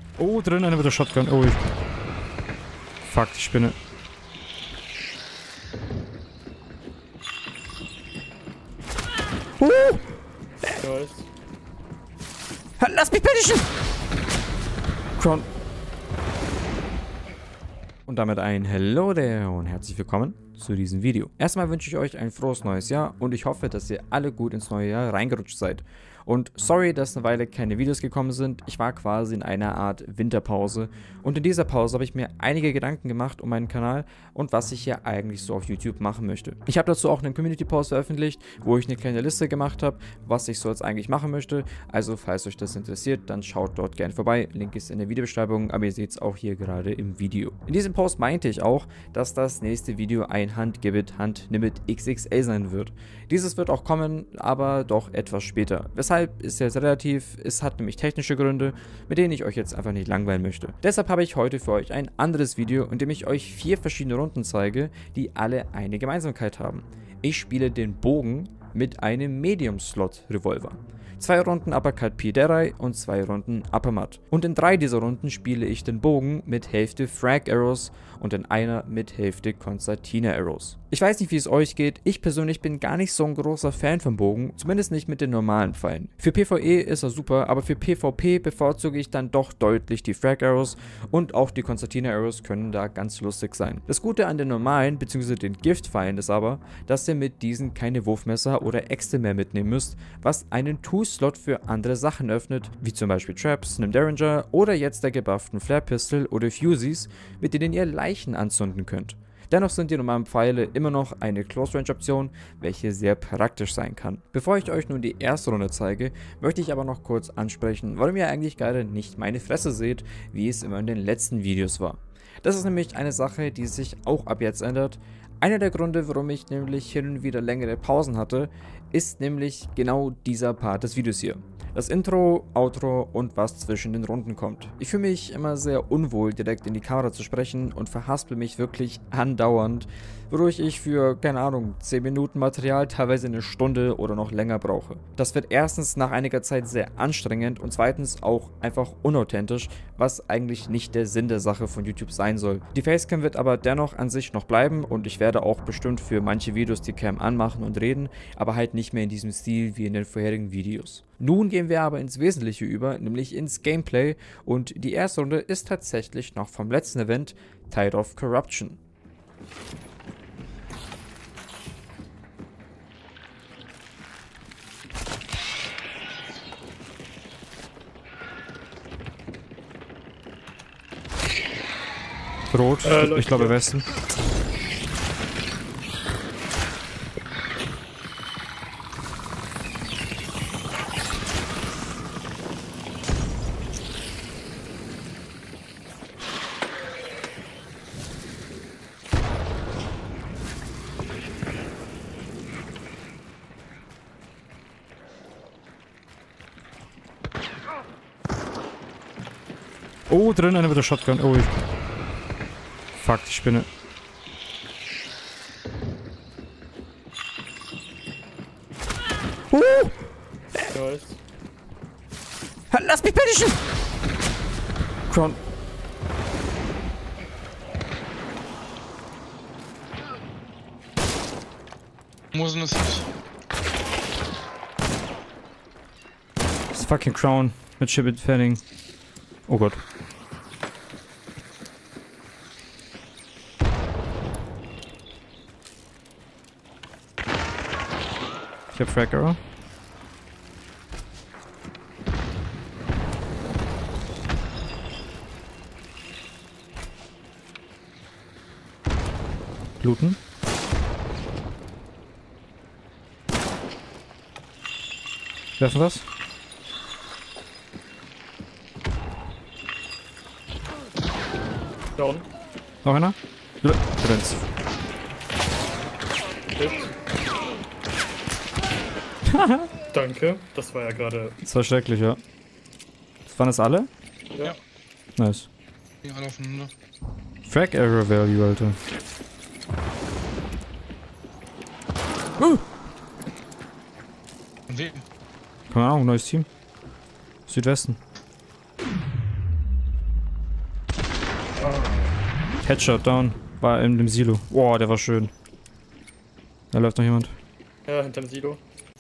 Oh, drin einer mit der Shotgun. Oh, fuck, die Spinne. Lass mich bitte schön! Crown. Und damit ein Hello there und herzlich willkommen zu diesem Video. Erstmal wünsche ich euch ein frohes neues Jahr und ich hoffe, dass ihr alle gut ins neue Jahr reingerutscht seid. Und sorry, dass eine Weile keine Videos gekommen sind. Ich war quasi in einer Art Winterpause. Und in dieser Pause habe ich mir einige Gedanken gemacht um meinen Kanal und was ich hier eigentlich so auf YouTube machen möchte. Ich habe dazu auch einen Community-Post veröffentlicht, wo ich eine kleine Liste gemacht habe, was ich so jetzt eigentlich machen möchte. Also falls euch das interessiert, dann schaut dort gerne vorbei. Link ist in der Videobeschreibung, aber ihr seht es auch hier gerade im Video. In diesem Post meinte ich auch, dass das nächste Video ein Hand-Give-It-Hand-Nimm-It XXL sein wird. Dieses wird auch kommen, aber doch etwas später. Weshalb ist jetzt relativ, es hat nämlich technische Gründe, mit denen ich euch jetzt einfach nicht langweilen möchte. Deshalb habe ich heute für euch ein anderes Video, in dem ich euch 4 verschiedene Runden zeige, die alle eine Gemeinsamkeit haben. Ich spiele den Bogen mit einem Medium-Slot-Revolver. 2 Runden Uppercut Piderai und 2 Runden Uppermat. Und in 3 dieser Runden spiele ich den Bogen mit Hälfte Frag Arrows und in einer mit Hälfte Concertina Arrows. Ich weiß nicht, wie es euch geht. Ich persönlich bin gar nicht so ein großer Fan vom Bogen, zumindest nicht mit den normalen Pfeilen. Für PvE ist er super, aber für PvP bevorzuge ich dann doch deutlich die Frag Arrows und auch die Concertina Arrows können da ganz lustig sein. Das Gute an den normalen bzw. den Giftpfeilen ist aber, dass ihr mit diesen keine Wurfmesser oder Äxte mehr mitnehmen müsst, was einen Two-Slot für andere Sachen öffnet, wie zum Beispiel Traps, einem Derringer oder jetzt der gebufften Flare Pistol oder Fusees, mit denen ihr Leichen anzünden könnt. Dennoch sind die normalen Pfeile immer noch eine Close-Range-Option, welche sehr praktisch sein kann. Bevor ich euch nun die erste Runde zeige, möchte ich aber noch kurz ansprechen, warum ihr eigentlich gerade nicht meine Fresse seht, wie es immer in den letzten Videos war. Das ist nämlich eine Sache, die sich auch ab jetzt ändert. Einer der Gründe, warum ich nämlich hin und wieder längere Pausen hatte, ist nämlich genau dieser Part des Videos hier. Das Intro, Outro und was zwischen den Runden kommt. Ich fühle mich immer sehr unwohl, direkt in die Kamera zu sprechen und verhaspel mich wirklich andauernd, wodurch ich für, keine Ahnung, 10 Minuten Material teilweise eine Stunde oder noch länger brauche. Das wird erstens nach einiger Zeit sehr anstrengend und zweitens auch einfach unauthentisch, was eigentlich nicht der Sinn der Sache von YouTube sein soll. Die Facecam wird aber dennoch an sich noch bleiben und ich werde auch bestimmt für manche Videos die Cam anmachen und reden, aber halt nicht mehr in diesem Stil wie in den vorherigen Videos. Nun gehen wir aber ins Wesentliche über, nämlich ins Gameplay und die erste Runde ist tatsächlich noch vom letzten Event, Tide of Corruption. Rot, ich glaube Westen. Oh, drin einer mit der Shotgun. Oh, fuck, die Spinne. Lass mich bitte schön! Crown. Muss es nicht. Das ist fucking Crown mit Shibit Fanning. Oh Gott. Ich hab Frag Arrow. Bluten. Werfen was? Down. Noch einer? Brennt's. Danke, das war ja gerade. Das war schrecklich, ja. Waren das alle? Ja. Nice. Die alle aufeinander. Frag Error Value, Alter. Von wem? Keine Ahnung, neues Team. Südwesten. Headshot down. War in dem Silo. Boah, der war schön. Da läuft noch jemand. Ja, hinterm Silo.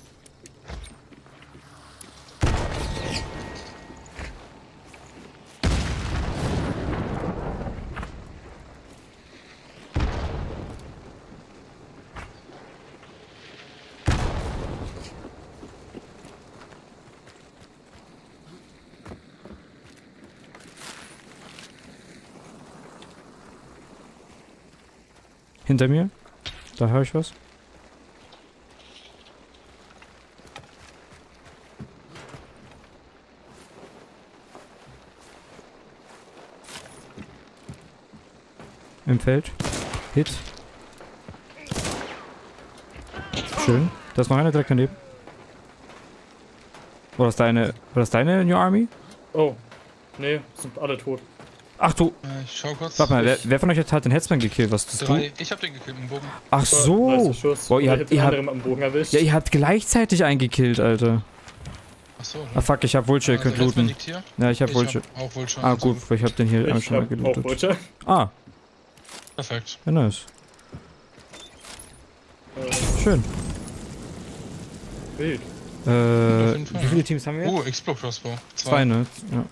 Hinter mir. Da höre ich was. Im Feld. Hit. Schön. Da ist noch einer direkt daneben. War das deine New Army? Oh. Nee, sind alle tot. Ach du. Ich schau kurz. Warte mal, wer von euch hat den Hetzmann gekillt? Was tust du? 3. Ich hab den gekillt mit dem Bogen. Ach so. Nice Schuss. Boah, ihr Ich habt, am Bogen erwischt. ja, ihr habt gleichzeitig eingekillt, Alter. Achso. Ah fuck, ich hab Vulture, ihr könnt looten. Liegt hier. Ja, ich hab Vulture. Hab auch Vulture. Ah gut, weil ich hab den hier Ich schon mal hab auch gelootet. Vulture. Ah, Perfekt. ja, nice. Schön. Wild. jeden Fall, Wie viele Teams haben wir jetzt? Oh, Explode Crossbow. 2, ne? Ja,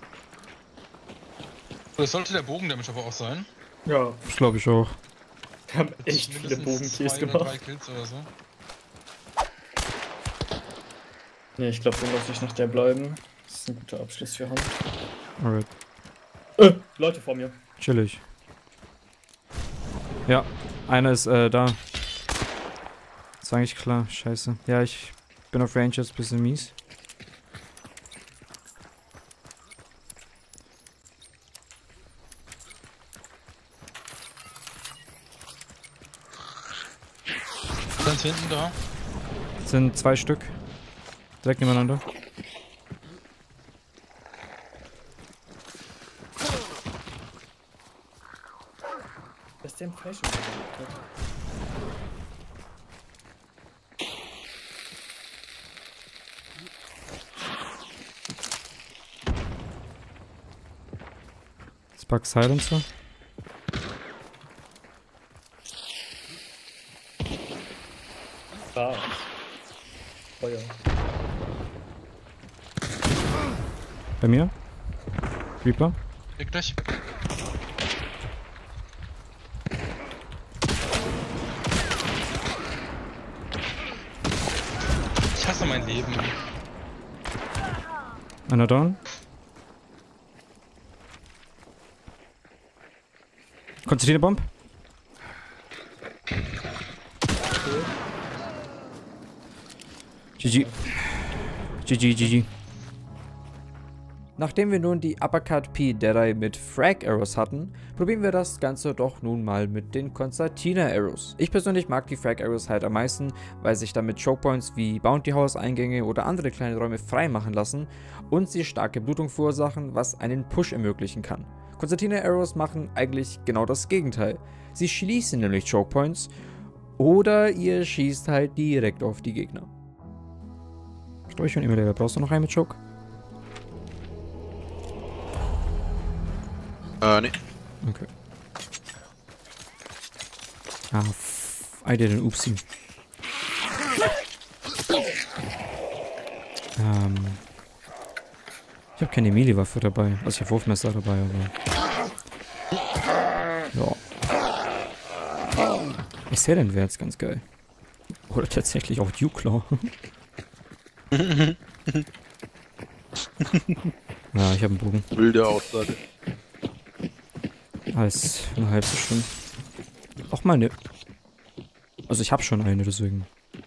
Das sollte der Bogendamage aber auch sein. Ja, das glaube ich auch. wir haben echt viele Mindestens Bogenkills 2 oder 3 gemacht. Kills oder so. Nee, ich glaube, dann lasse ich nach der bleiben. Das ist ein guter Abschluss für Hand. Alright. Leute vor mir. Chillig. Ja, einer ist da. Ist eigentlich klar, scheiße. Ja, ich bin auf Range jetzt ein bisschen mies. Ganz hinten da. Das sind 2 Stück. Direkt nebeneinander. Was ist denn falsch? Spark Silencer. Da. Feuer. Bei mir. Reaper. Leg gleich. Ich hasse mein Leben. Einer down. Konzentrierte Bomb. GG. GG. Nachdem wir nun die Uppercut P Deadeye mit Frag Arrows hatten, probieren wir das Ganze doch nun mal mit den Concertina Arrows. Ich persönlich mag die Frag Arrows halt am meisten, weil sich damit Chokepoints wie Bounty House Eingänge oder andere kleine Räume frei machen lassen und sie starke Blutung verursachen, was einen Push ermöglichen kann. Concertina Arrows machen eigentlich genau das Gegenteil. Sie schließen nämlich Chokepoints oder ihr schießt halt direkt auf die Gegner. Storch und Emulator, brauchst du noch einen mit Choke? Nee. Okay. Ah, I did an Oopsie. Ich habe keine Melee-Waffe dabei. Also ich habe Wurfmesser dabei, aber... Ja. Ich sehe den Wert ganz geil. Oder tatsächlich auch Dewclaw. Ja, ich habe einen Bogen. Wilde Aussage. Alles nur halb so schlimm. Auch mal ne. Also ich habe schon eine, deswegen.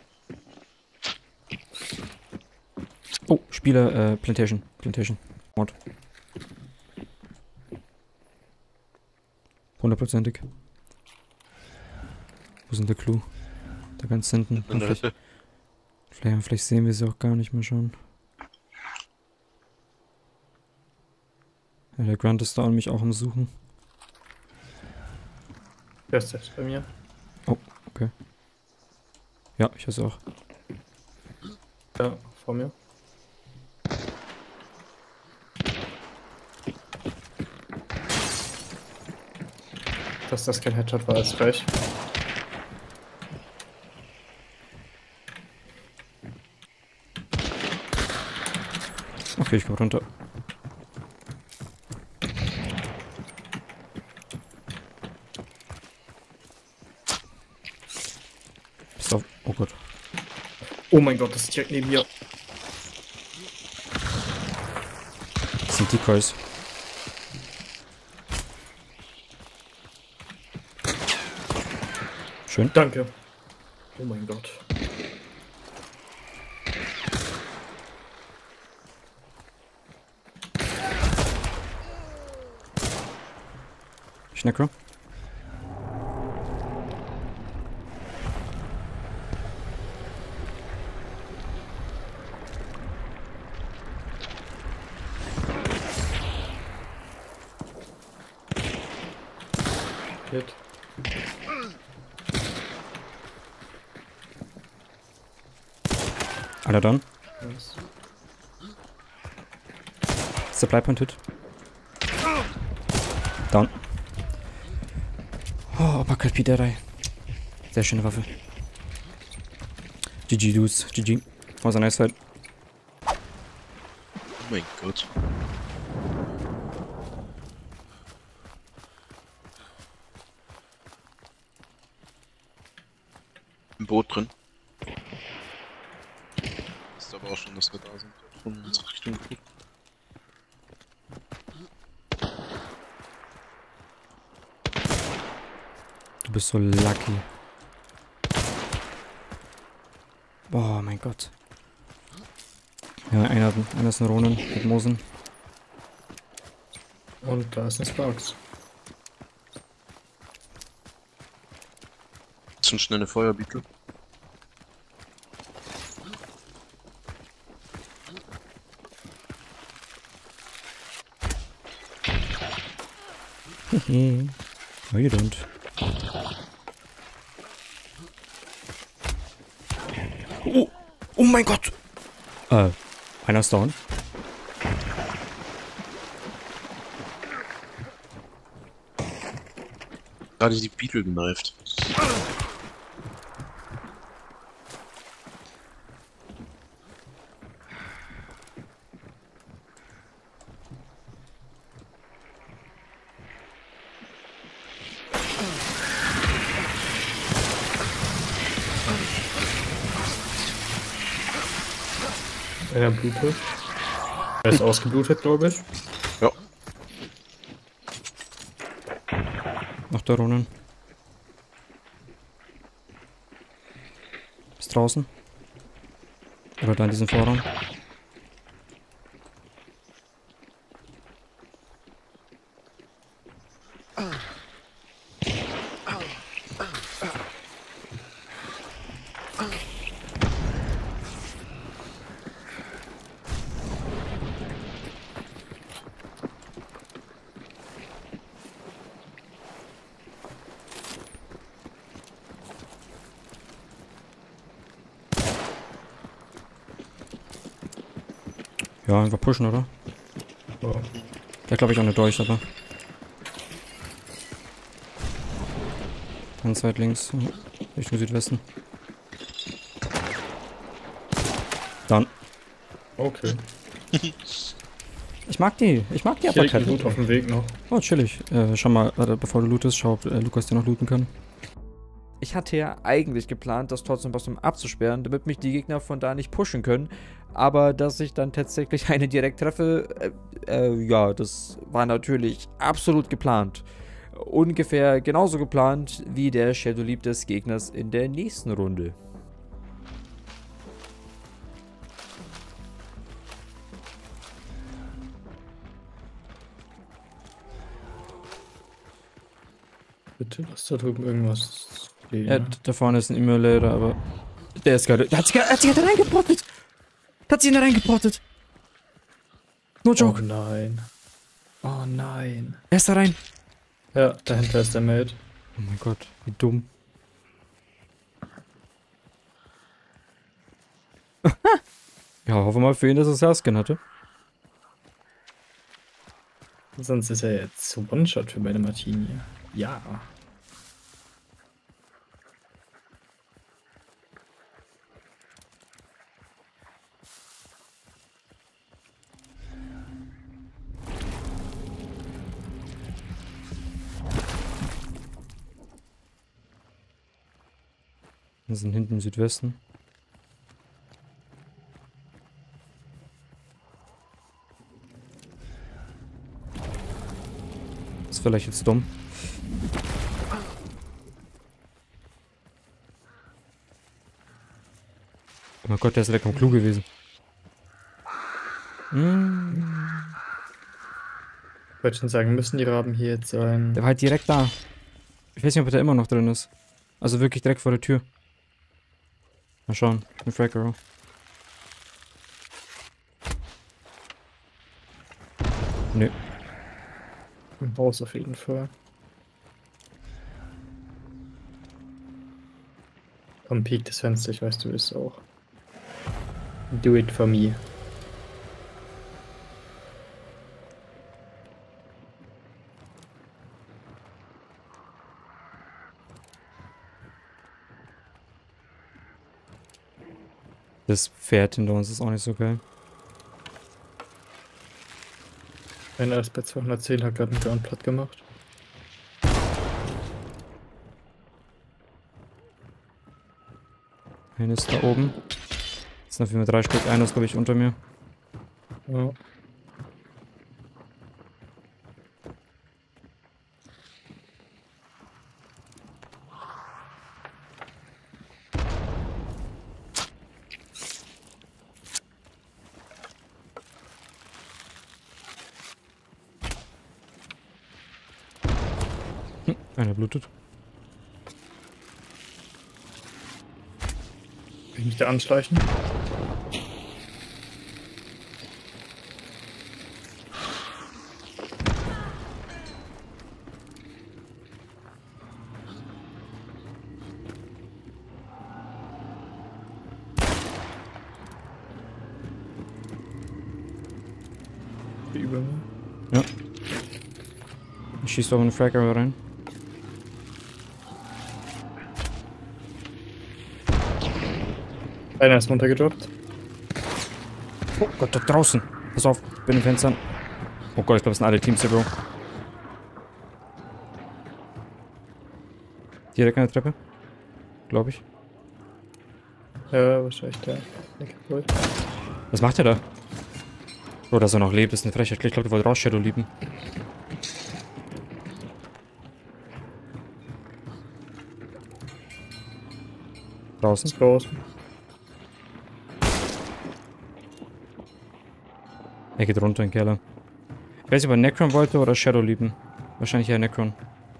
Oh, Spieler, Plantation. Mord. 100%ig. Wo sind der Clou? Da ganz hinten. In der Hütte. Vielleicht sehen wir sie auch gar nicht mehr schon. Ja, der Grunt ist da und mich auch am Suchen. Wer ist das bei mir? Oh, okay. Ja, ich weiß auch. Ja, vor mir. Dass das kein Headshot war, ist recht. Okay, ich komm runter. Pass auf. Oh Gott. Oh mein Gott, das ist direkt neben mir. Das sind Decoys. Schön. Danke. Oh mein Gott. Schnecker. Hit. Alle dann. Nice. Supply Point Hit. Down. Oh, Uppercut P3. Sehr schöne Waffe. GG, Dudes. GG. Was a nice fight. Oh mein Gott. Im Boot drin. Ist aber auch schon, dass wir da sind. Von unserer Richtung gut. Du bist so lucky. Oh mein Gott. Ja, einer ist ein Ronin mit Mosen. Und da ist ein Sparks. Zum schnelle Feuerbeetle. No, you don't. Oh mein Gott! Einer ist down. Gerade die Beetle geneift. Er blutet. Er ist ausgeblutet, glaube ich. Ja. Noch der Ronin. Ist draußen. Oder da in diesem Vorraum. Ja, einfach pushen, oder? Oh. Der glaube ich auch nicht durch, aber. Ganz weit links. Richtung Südwesten. Dann. Okay. Ich mag die Hier liegt ein Loot auf dem Weg noch. Oh, chillig. Schau mal, warte, bevor du lootest, schau, ob Lukas dir noch looten kann. Ich hatte ja eigentlich geplant, das trotzdem was abzusperren, damit mich die Gegner von da nicht pushen können. Aber dass ich dann tatsächlich eine direkt treffe, ja, das war natürlich absolut geplant. Ungefähr genauso geplant wie der Shadow Leap des Gegners in der nächsten Runde. Bitte, lass da drüben irgendwas stehen. Ja, da vorne ist ein Emulator, aber der ist gerade. Der hat sich da reingebrottet! Der hat sich da reingebrottet! No Oh joke! nein. Oh nein. Er ist da rein! Ja, dahinter ist der Mate. Oh mein Gott, wie dumm. Ja, hoffen wir mal für ihn, dass er Saskin hatte. Sonst ist er jetzt One-Shot für meine Martini. Ja. Wir sind hinten im Südwesten. Ist vielleicht jetzt dumm. Oh mein Gott, der ist direkt am Clou gewesen. Ich wollte schon sagen, müssen die Raben hier jetzt sein. Der war halt direkt da. Ich weiß nicht, ob er da immer noch drin ist. Also wirklich direkt vor der Tür. Mal schauen. Ein Frag Arrow. Nö. Im Haus auf jeden Fall. Komm, piek das Fenster, ich weiß, du willst auch. Do it for me. Das Pferd hinter uns ist auch nicht so geil. Einer ist bei 210, hat gerade einen Ground platt gemacht. Einer ist da oben. Jetzt sind auf jeden Fall 3 Stück. Einer ist, glaube ich, unter mir. Ja. Einer blutet. Kann ich mich da anschleichen? Über mir. Ja. Ich schieße doch einen Frag Arrow rein. Einer ist runtergedroppt. Oh Gott, da draußen. Pass auf, bin in den Fenstern. Oh Gott, ich glaube, es sind alle Teams hier, Bro. Direkt an der Treppe. Glaube ich. Ja, wahrscheinlich der. Was macht er da? Oh, dass er noch lebt, ist eine Frechheit. Ich glaube, der wollte raus Shadow lieben. Draußen. Ist raus. Er geht runter in den Keller. Ich weiß nicht, ob er Necron wollte oder Shadow lieben. Wahrscheinlich eher Necron.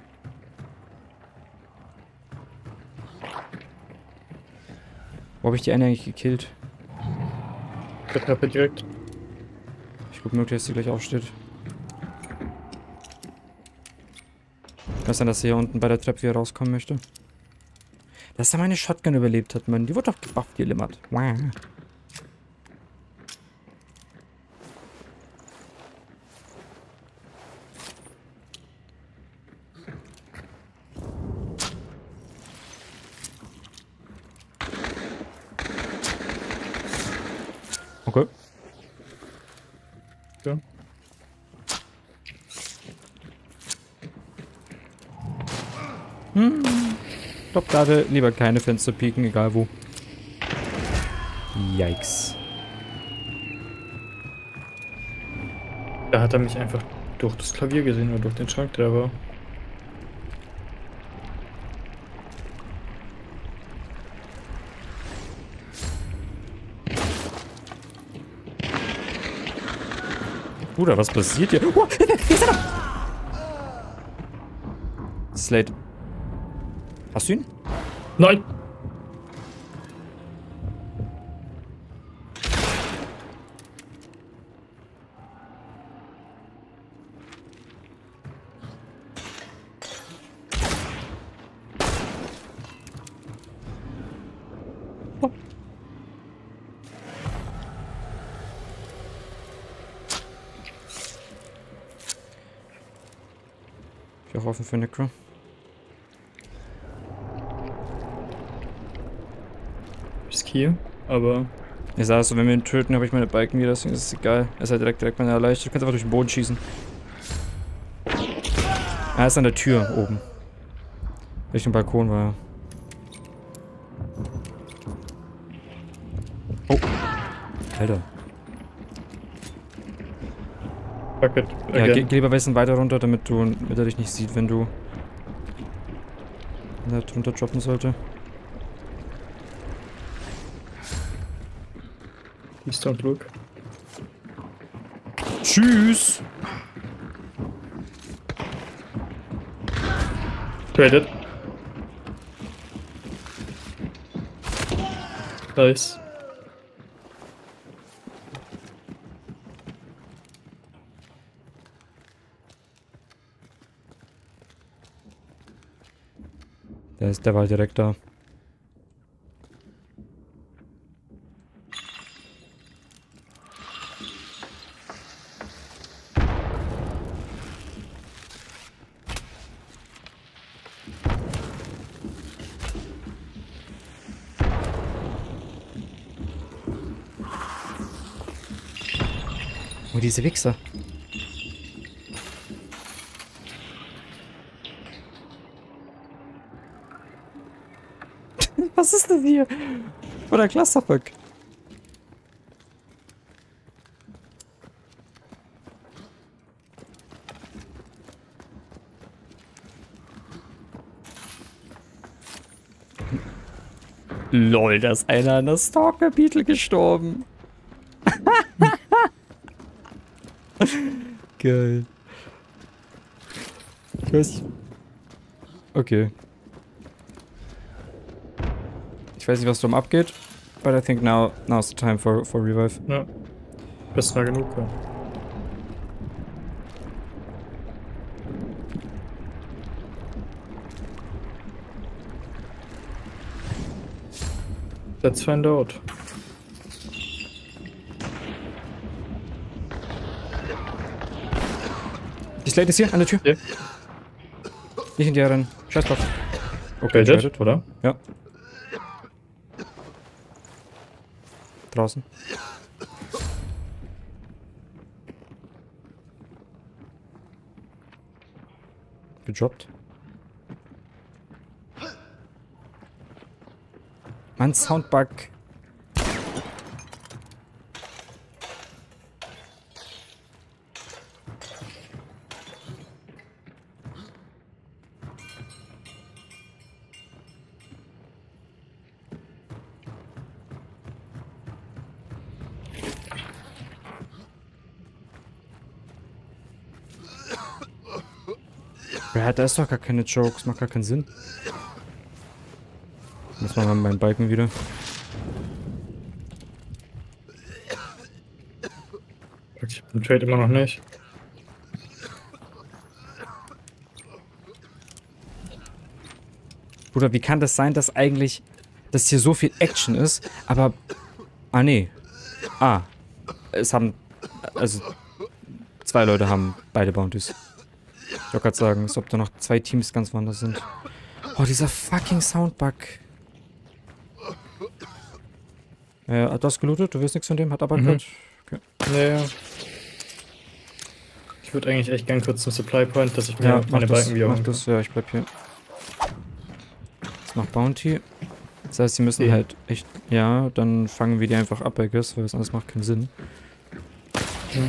Wo habe ich die eine eigentlich gekillt? Der Treppe direkt. Ich gucke möglich, dass sie gleich aufsteht. Kann sein, dass sie hier unten bei der Treppe wieder rauskommen möchte. Dass er meine Shotgun überlebt hat, Mann. Die wurde doch gebufft, die Limmert. Wow. Okay. Ja. Ich glaube gerade lieber keine Fenster pieken, egal wo. Yikes. Da hat er mich einfach durch das Klavier gesehen oder durch den Schrank, der war. Bruder, was passiert hier? Oh, hier ist er da! Slate. Hast du ihn? Nein! Ich auch offen für Necro. Riskier, aber Ich sag so, wenn wir ihn töten, habe ich meine Balken wieder, deswegen ist es egal. Er ist halt direkt meine Erleichterung. Du kannst einfach durch den Boden schießen. Er ist an der Tür oben. Richtung Balkon war er. Oh. Alter. Bucket. Ja, Again. geh lieber ein bisschen weiter runter, damit er dich nicht sieht, wenn er drunter droppen sollte. Please don't look. Tschüss! Traded. Nice. Der war direkt da. Oh, diese Wichser. Was ist das hier? Oder Clusterfuck? Lol, da ist einer an der Stalker-Beetle gestorben. Geil. Ich weiß. Okay. Ich weiß nicht, was drum abgeht, but I think now's the time for revive. Ja. Bist nah genug, ja. Let's find out. Die Slate ist hier an der Tür. Ja. Nicht in die rennen. Scheiß drauf. Okay, traded. oder? Ja. Draußen. Gedroppt. Mann, Soundbug. Ja, da ist doch gar keine Jokes, macht gar keinen Sinn. Jetzt machen wir meinen Balken wieder. Ich hab den Trade immer noch nicht. Bruder, wie kann das sein, dass hier so viel Action ist, aber... Ah, nee. Ah. Also 2 Leute haben beide Bounties. Ich wollte gerade sagen, als ob da noch 2 Teams ganz woanders sind. Oh, dieser fucking Soundbug. Hat das gelootet? Du willst nichts von dem? Hat aber gehört? Okay. Naja. Ich würde eigentlich echt gern kurz zum Supply Point, dass ich mir meine Balken wieder holen kann. Ja, ich bleib hier. Ist noch Bounty. Das heißt, sie müssen halt echt... Ja, dann fangen wir die einfach ab, I guess, weil das alles macht keinen Sinn. Ja.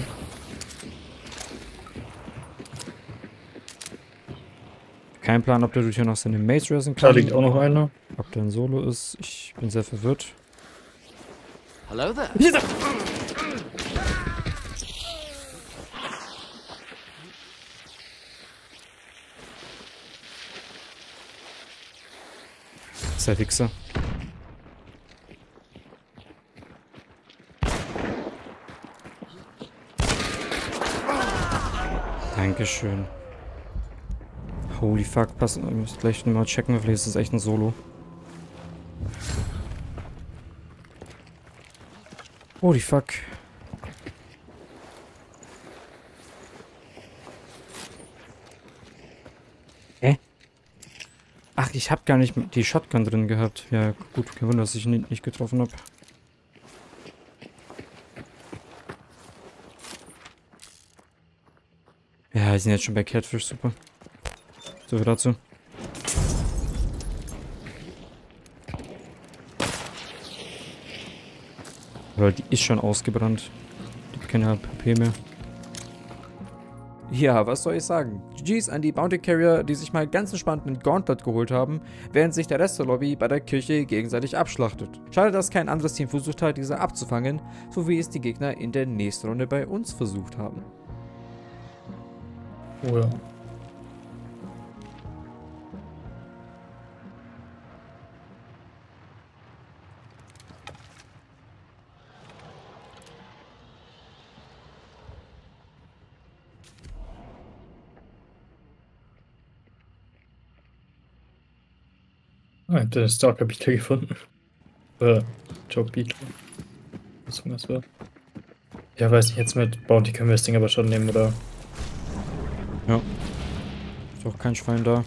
Kein Plan, ob der durch hier noch seine Maze racen kann. Da liegt auch noch einer. Ob der ein Solo ist. Ich bin sehr verwirrt. Hello there. Sehr Wichser. Dankeschön. Holy fuck, pass, ich muss gleich mal checken, vielleicht ist das echt ein Solo. Holy fuck. Hä? Ach, ich hab gar nicht die Shotgun drin gehabt. Ja, gut, kein Wunder, dass ich ihn nicht getroffen habe. Ja, wir sind jetzt schon bei Catfish, super. So viel dazu. Weil die ist schon ausgebrannt. Die hat keine HP mehr. Ja, was soll ich sagen? GG's an die Bounty Carrier, die sich mal ganz entspannt einen Gauntlet geholt haben, während sich der Rest der Lobby bei der Kirche gegenseitig abschlachtet. Schade, dass kein anderes Team versucht hat, diese abzufangen, so wie es die Gegner in der nächsten Runde bei uns versucht haben. Oh ja. Ah, ich hab den Stalker Beetle gefunden. Joke Beetle. Was auch immer das war. Ja, weiß nicht, jetzt mit Bounty können wir das Ding aber schon nehmen, oder? Ja. Ist auch kein Schwein da.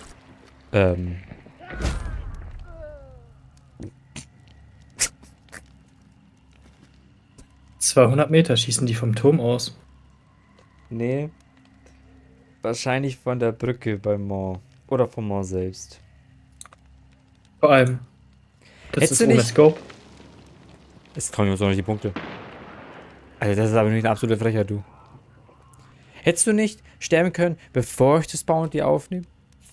200 Meter schießen die vom Turm aus. Nee. Wahrscheinlich von der Brücke beim Mont. Oder vom Mont selbst. Vor allem. Das Hättest ist du ohne nicht- Scope. Es trauen uns auch nicht die Punkte. Also das ist aber nicht eine absolute Frechheit, du. Hättest du nicht sterben können, bevor ich das Bounty aufnehme?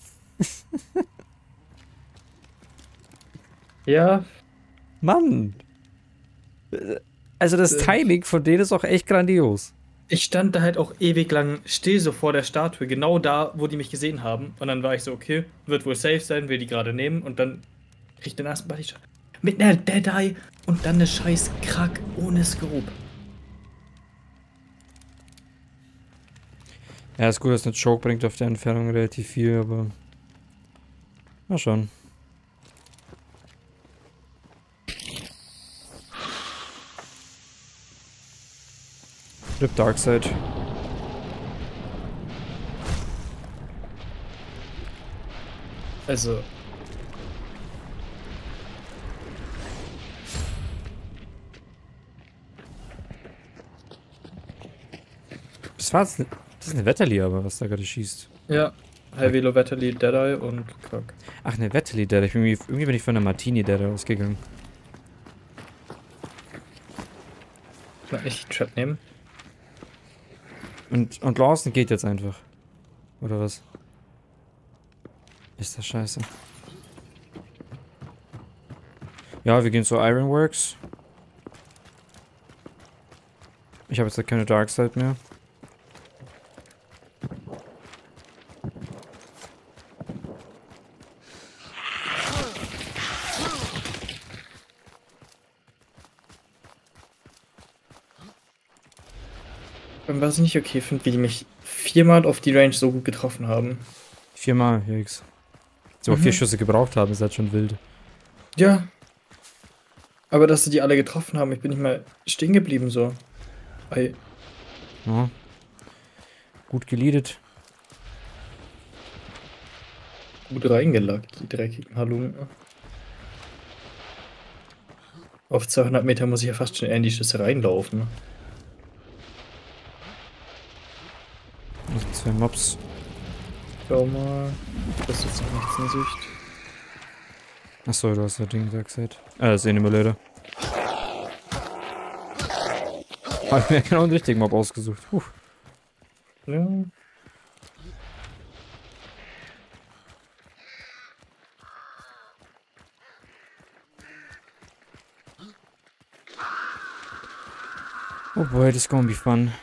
Ja, Mann! Also das Timing von denen ist auch echt grandios. ich stand da halt auch ewig lang still so vor der Statue, genau da, wo die mich gesehen haben. Und dann war ich so, okay, wird wohl safe sein, will die gerade nehmen. Und dann krieg ich den ersten Bodyshot. Mit einer Deadeye und dann eine scheiß Krack ohne Scope. Ja, ist gut, dass eine Choke bringt auf der Entfernung relativ viel, aber... Mal schauen. Rip Darkseid. Also, Das war jetzt das ist eine Wetterli, aber was da gerade schießt. ja. Heavy Low Vetterli, Deadeye und Krack. Ach, eine Wetterli, der. Irgendwie bin ich von der Martini, der ausgegangen. Kann ich Trap nehmen? Und Lawson geht jetzt einfach. Oder was? Ist das scheiße. Ja, wir gehen zu Ironworks. Ich habe jetzt halt keine Darkseid mehr. Und was ich nicht okay finde, wie die mich 4-mal auf die Range so gut getroffen haben. 4-mal, Jux. So 4 Schüsse gebraucht haben, ist halt schon wild. Ja. Aber dass sie die alle getroffen haben, ich bin nicht mal stehen geblieben so. Ei. Ja. Gut geleadet. Gut reingelackt, die dreckigen Halunken. Auf 200 Meter muss ich ja fast schon eher in die Schüsse reinlaufen. Also 2 Mobs. Schau mal. Das ist jetzt noch nichts in Sicht. Achso, du hast ja Ding Darkseid. Das Emulator. Hab mir genau den richtigen Mob ausgesucht. Ja. Oh boy, this is gonna be fun.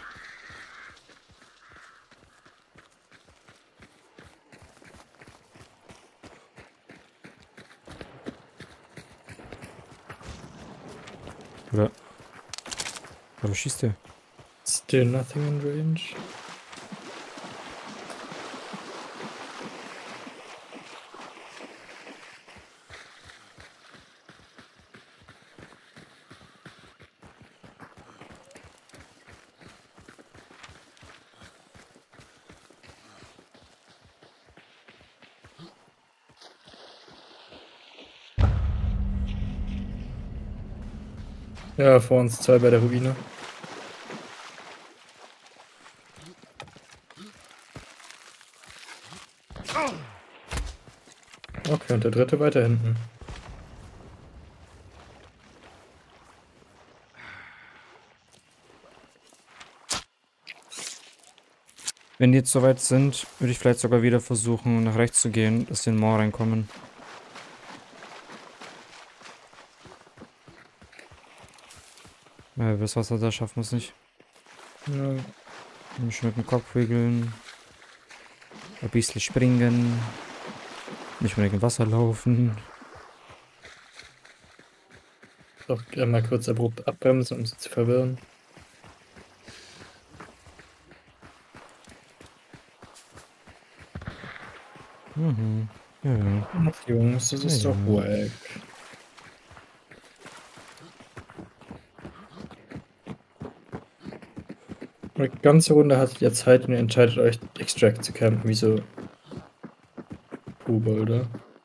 Oder? Oder schießt der? Still nothing in range. Ja, vor uns 2 bei der Ruine. Okay, und der dritte weiter hinten. Wenn die jetzt soweit sind, würde ich vielleicht sogar wieder versuchen, nach rechts zu gehen, dass sie in den Moor reinkommen. Weil das Wasser da schaffen wir es nicht. Ja. Nicht mit dem Kopf wickeln. Ein bisschen springen. Nicht unbedingt im Wasser laufen. Doch mal kurz abrupt abbremsen, um sie zu verwirren. Mhm. Ja, ja. Ach, Jungs, das ist Ja, doch ja. wack. Eine ganze Runde hattet ihr Zeit und ihr entscheidet euch, Extract zu campen, wie so Kobolde.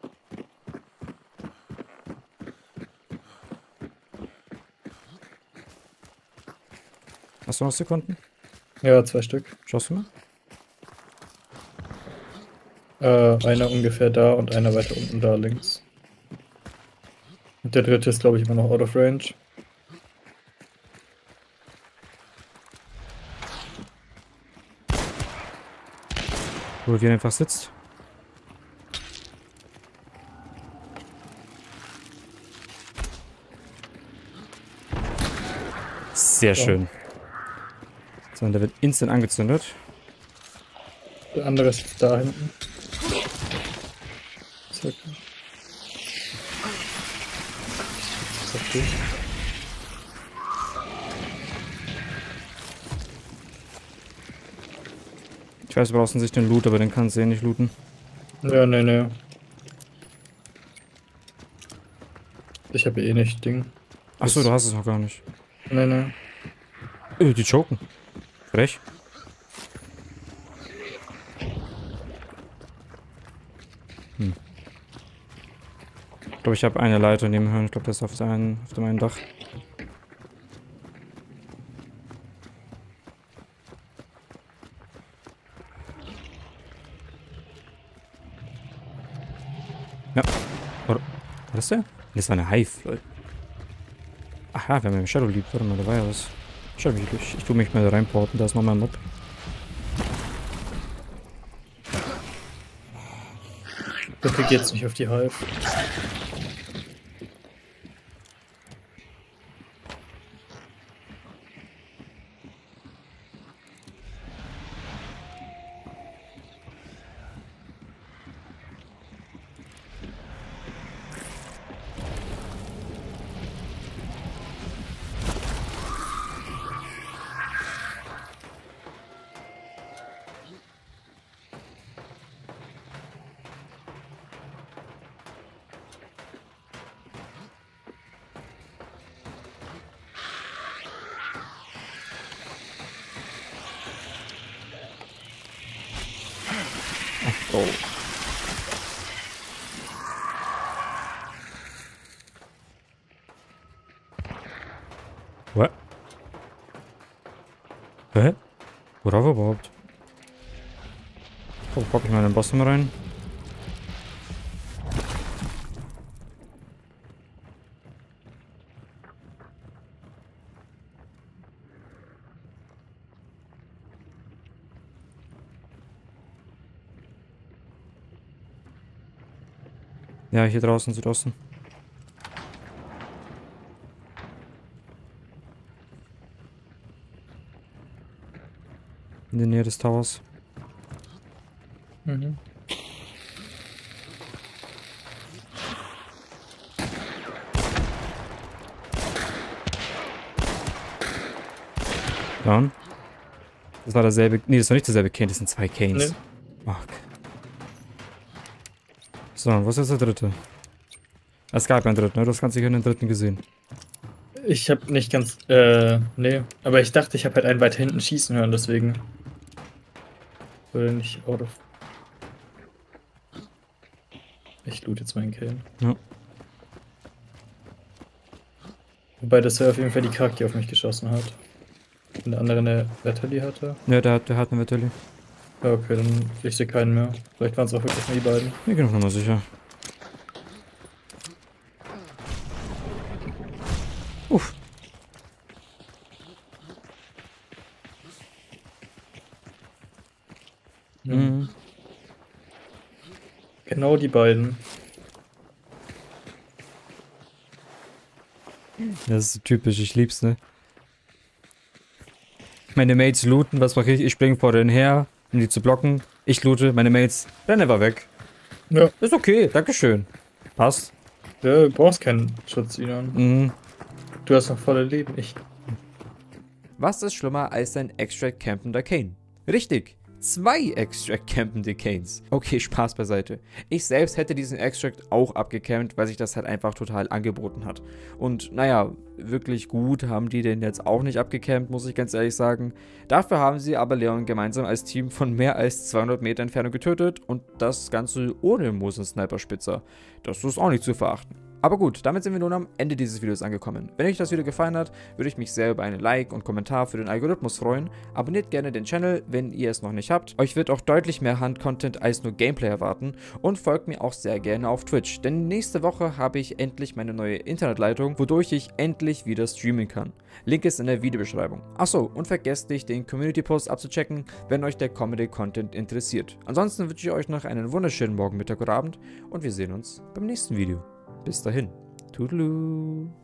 Hast du noch Sekunden? Ja, 2 Stück. Schaust du mal? Einer ungefähr da und einer weiter unten da links. Und der dritte ist, glaube ich, immer noch out of range. Wo wir einfach sitzt. Sehr schön. So, und der wird instant angezündet. Der andere ist da hinten. Zack. Zack, durch. Ich weiß, du brauchst sich den Loot, aber den kannst du eh nicht looten. Ja, ne. Ich habe eh nicht Ding. Achso, du hast es noch gar nicht. Ne. Die choken. Frech. Ich glaube, ich habe eine Leiter nebenher. Ich glaube, das ist auf dem einen Dach. Ja. War das der? Das war eine Hive, Leute. Ach ja, wir haben ja Shadow Leap. Warte mal, da war ja was. Schau, ich tue mich mal da reinporten. Da ist noch mein Mob. Bitte geht's nicht auf die Hive. Oh. What? Hä? Worauf überhaupt? Oh, pack ich mal in den Boss mal rein. Ja, hier draußen, Südosten. In der Nähe des Towers. Mhm. Down. Das war derselbe. Nee, das war nicht derselbe Kane, das sind 2 Kanes. Nee. Fuck. So, was ist der dritte? Es gab einen dritten, ne? Du hast ganz sicher einen dritten gesehen. Ich habe nicht ganz, nee. Aber ich dachte, ich habe halt einen weiter hinten schießen hören, deswegen. Oder nicht out of. Ich loot jetzt meinen Kill. Ja. Wobei das ja auf jeden Fall die Krak, die auf mich geschossen hat. Und der andere eine Batterie hatte. Ja, der hat eine Vetterli. Ja, okay, dann ich sehe keinen mehr. Vielleicht waren es auch wirklich nur die beiden. Ich bin noch mal sicher. Uff. Mhm. Genau die beiden. Das ist so typisch, ich lieb's, ne? Meine Mates looten, was mache ich? Ich springe vor denen her, um die zu blocken. Ich loote, meine Mates rennen einfach weg. Ja. Ist okay, dankeschön. Passt. Du brauchst keinen Schutz, Inan. Mhm. Du hast noch volle Leben. Ich. Was ist schlimmer als ein Extract campender Kane? Richtig, 2 Extract campende Kanes. Okay, Spaß beiseite. Ich selbst hätte diesen Extract auch abgecampt, weil sich das halt einfach total angeboten hat. Und naja, wirklich gut haben die den jetzt auch nicht abgecampt, muss ich ganz ehrlich sagen. Dafür haben sie aber Leon gemeinsam als Team von mehr als 200 Meter Entfernung getötet und das Ganze ohne Mosen-Sniper-Spitzer. Das ist auch nicht zu verachten. Aber gut, damit sind wir nun am Ende dieses Videos angekommen. Wenn euch das Video gefallen hat, würde ich mich sehr über einen Like und Kommentar für den Algorithmus freuen. Abonniert gerne den Channel, wenn ihr es noch nicht habt. Euch wird auch deutlich mehr Hand-Content als nur Gameplay erwarten. Und folgt mir auch sehr gerne auf Twitch, denn nächste Woche habe ich endlich meine neue Internetleitung, wodurch ich endlich wieder streamen kann. Link ist in der Videobeschreibung. Achso, und vergesst nicht, den Community-Post abzuchecken, wenn euch der Comedy-Content interessiert. Ansonsten wünsche ich euch noch einen wunderschönen Morgen, Mittag oder Abend und wir sehen uns beim nächsten Video. Bis dahin. Toodaloo.